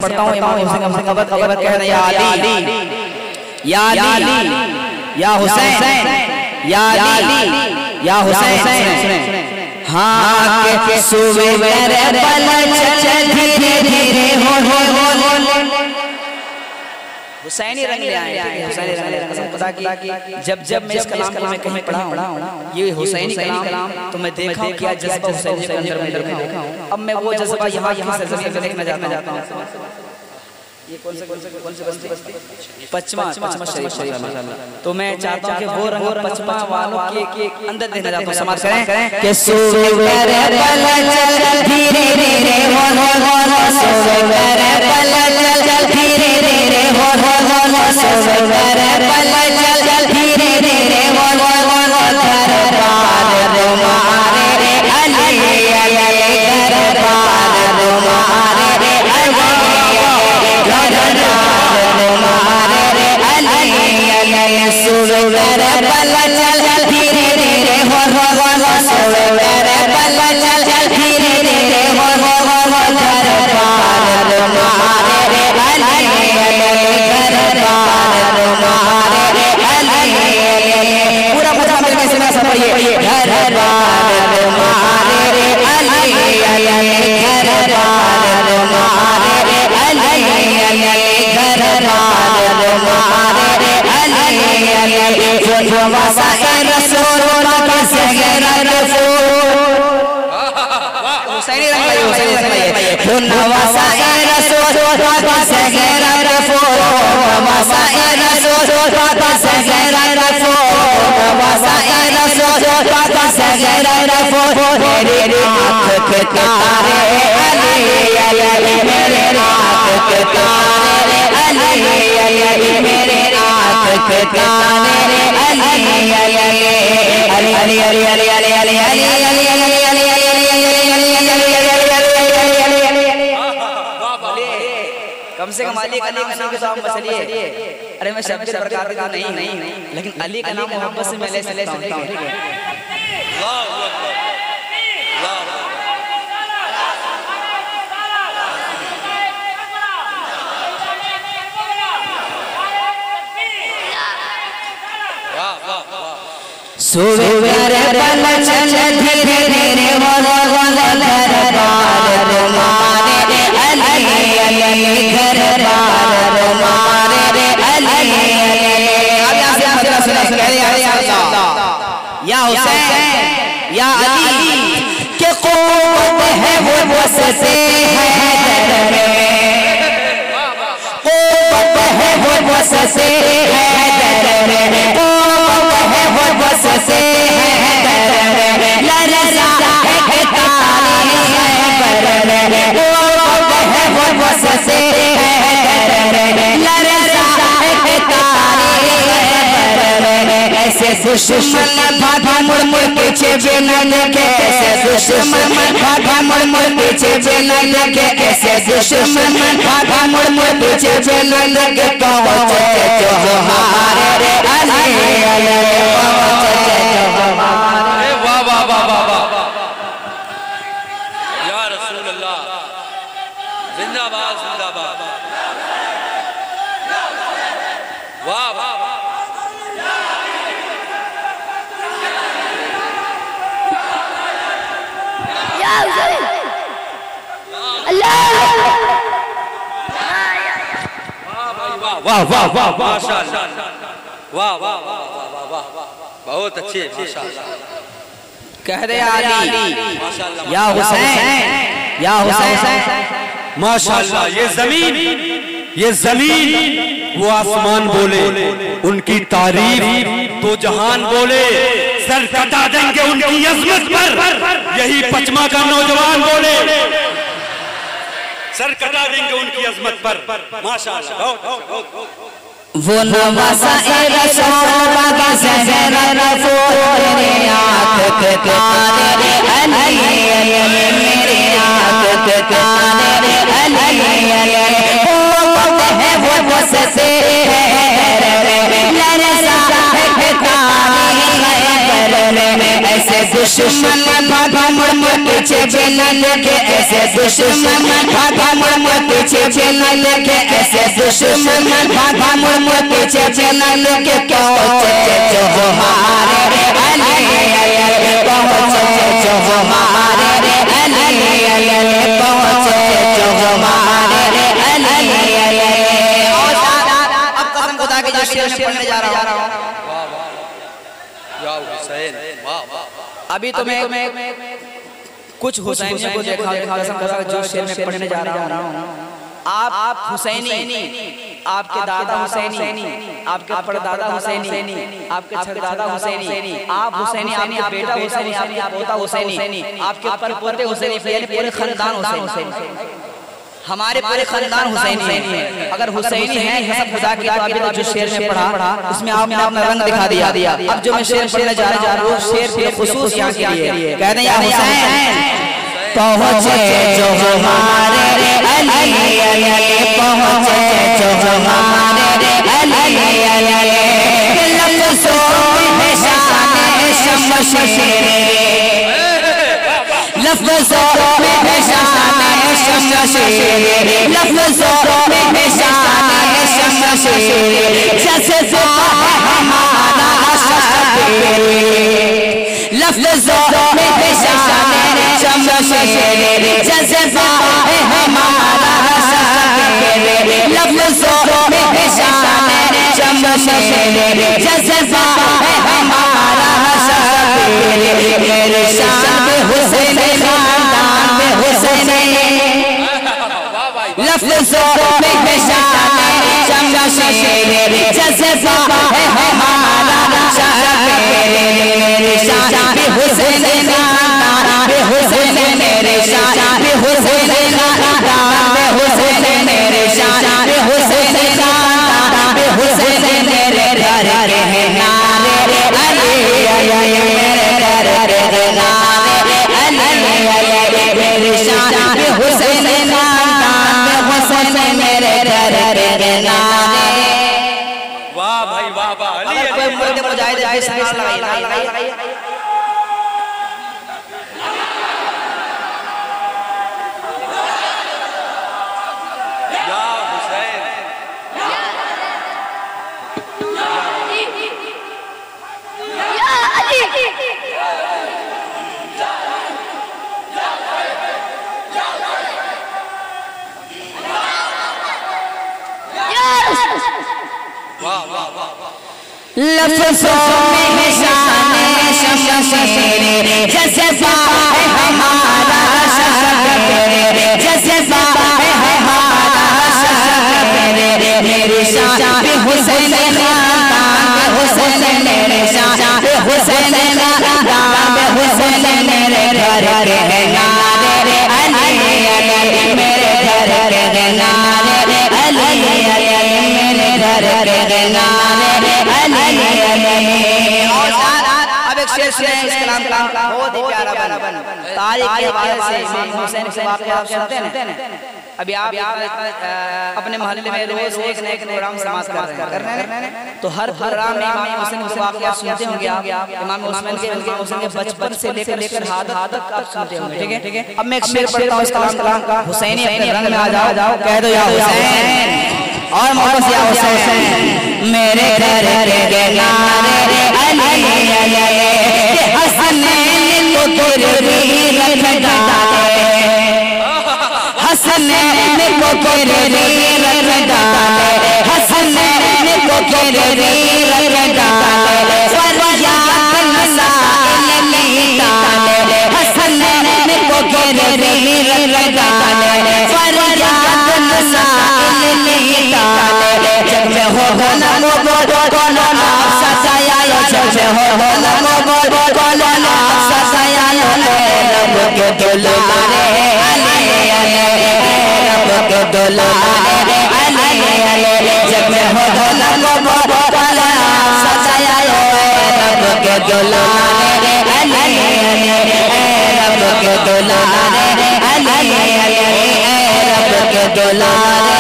पढ़ता हूँ इमाम हुसैन का मरतबा कह रहे या अली या अली या हुसैन या अली या हुसैन। हाँ के सुवेर पल चल धीरे धीरे हो हुसैनी रंग ले आए, हुसैनी रंग ले आए। कसम खुदा की जब मैं इस कलाम को मैं कहीं पढ़ा हूँ ये हुसैनी कलाम तो मैं देखा हूँ क्या जज्बा हुसैनी के अंदर में देखा हूँ। अब मैं वो जज्बा यहाँ से देखना चाहता हूँ। ये कौन से बस्ती? पचमा शरीफ तो मैं चाहता हूँ कि वो रंग पचमा वालों के अंदर देखना चाहता हूँ। समाज करें कि सुवेर पल चल धीरे धीरे हो सुवेर पल चल धीरे धीरे हो सुवेर पल चल धीरे धीरे हो दरबार तुम्हारे अली दरबार तुम्हारे सुवेर पल चल धीरे धीरे हो सुवेर पल चल धीरे धीरे हो दरबार तुम्हारे दरबार तुम्हारे पूरा पूरा मिलके सुना सब ये दरबार तुम्हारे दरबार तुम्हारे कम से कम अली का नाम सुन के तो आप मसलिए। अरे मैं शब्द प्रकार का नहीं लेकिन अली का नाम मोहब्बत से मैं ले सकता हूं। ठीक है सुवेर पल चल धीरे धीरे हो दरबार तुम्हारे अली दरबार तुम्हारे या हुसैन या अली के क़ुव्वत है वो बसते हैं दर में, क़ुव्वत है वो बसते हैं दर में, क़ुव्वत है वो बसते हैं दर में, लरज़ा है कि तारीख़ है पर में, क़ुव्वत है वो बसते हैं दर में, लरज़ा है कि तारीख़ है पर में। ऐसे दुश्मन भागा मुड़ मुड़ पीछे बिना लगे, ऐसे दुश्मन भागा मुड़ मुड़ पीछे बिना लगे, ऐसे दुश्मन भागा मुड़ मुड़ पीछे बिना लगे। पहुंचे जो हमारे रे अली पहुंचे जो हमारे। वाह वाह वाह वाह वाह या रसूल अल्लाह, जिंदाबाद जिंदाबाद। वाह वाह वाह वाह वाह माशाअल्लाह, वाह वाह वाह वाह वाह, बहुत अच्छे माशाअल्लाह। कह दे अली या हुसैन या हुसैन माशाअल्लाह। ये जमीन वो आसमान बोले, उनकी तारीफ तो जहान बोले, सर कटा देंगे उनकी अज़मत पर, यही पचमा का नौजवान बोले, सर कटा देंगे उनकी अज़मत पर माशाअल्लाह। वो नवासा रसूल का ज़हर रसूल रे आँख के तारे अली मेरे आँख के तारे अली वो है वो बसते हैं लरज़ा है कि तारीख़ है पर में। ऐसे दुश्मन भागा मुड़ मुड़ पीछे बिना देखे ऐसे दुश्मन भागा मुड़ मुड़ पीछे बिना देखे ऐसे दुश्मन भागा मुड़ मुड़ पीछे बिना देखे पहुंचे जो हमारे अली पहुंचे जो हमारे अली पहुंचे जो हमारे अली। अब कसम खुदा की जो शेर में पढ़ने जा रहा हूँ, अभी तो मैं कुछ हुसैनियों को देखा कसम खुदा जो शेर में पढ़ने जा रहा हूँ। आप हुसैनी, आपके दादा हुसैनी, आपके परदादा हुसैनी, आपके छरदादा हुसैनी, आप हुसैनी, आपके बेटा हुसैनी, आपके पोता हुसैनी, आपके परपोते हुसैनी, पूरे खानदान हुसैनी, हमारे पूरे खानदान हुसैनी है। अगर हुसैनी है कसम खुदा की, अभी तो जो शेर में पढ़ा उसमें आपने अपना रंग दिखा दिया। अब जो मैं शेर पढ़ने जा रहा हूँ वो शेर के खुसूस यहाँ के लिए कहते हैं, या हुसैन पहुंचे जो हमारे अली पहुंचे जो हमारे अली लफ्ज़ों में शान शमशेर, लफ्ज़ों में शान शमशेर, लफ्ज़ों में शान शमशेर जज़्बा हमारा शायर, लफ्ज़ों में शान शमशेर जज़्बा हमारा शायर, लफ्ज़ों में शान शमशेर जज़्बा हमारा शायर। मेरे शान हुसैन खानदान में हुसैन, लफ्ज़ों में शान शमशेर जज़्बा हमारा शायर। मेरे शान हुसैन खानदान में हुसैन, मेरे शान हुसैन खानदान में हुसैन, मेरे शान हुसैन खानदान में हुसैन। मेरे घर के नारे अली मेरे घर के नारे अली, मेरे शान हुसैन खानदान में हुसैन, मेरे घर के नारे। वाह भाई वाह वाह। अगर कोई मुर्दे मुजाहिद है इसमें लगाइए। लफ्ज़ों में शान शमशेर जज़्बा हमारा शायर, जज़्बा हमारा शायर। मेरे शान हुसैन खानदान में हुसैन, मेरे शान हुसैन खानदान में हुसैन। मेरे घर के नारे अली मेरे घर के नारे अली मेरे घर के नारे अली। अब एक शेर सुने इस कलाम का बहुत ही प्यारा बन तारीख के हवाले से इमाम हुसैन के वाक़या आप सुनते हैं ना। अभी आप अपने मोहल्ले में रोज एक नए प्रोग्राम समाज कर रहे हैं, तो हर प्रोग्राम में इमाम हुसैन के वाक़या सुनते होंगे आप। इमाम हुसैन के बचपन से लेकर हाथ तक आप सुनते होंगे, ठीक है। अब मैं एक शेर पढ़ता हूँ इस कलाम का। हुसैनी अपने रंग में आ जाओ, कह दो या हुसैन और मोहब्बत या हुसैन। मेरे घर के नारे अली हसनैन को गिरवी रख डाले, हसनैन को गिरवी रख डाले, हसनैन को गिरवी रख डाले। फरियाद मसाइल नहीं डाले, हसनैन को गिरवी रख डाले, फरियाद मसाइल नहीं डाले। जग में हो गलम बोलो आप सजाया, जग में हो गलम बोलो आप सजाया। रब के दुलारे रब के दुलारे जग में हो गलम बोलो आप सजाया। रब के दुलारे रब के दुलारे रब के दुलारे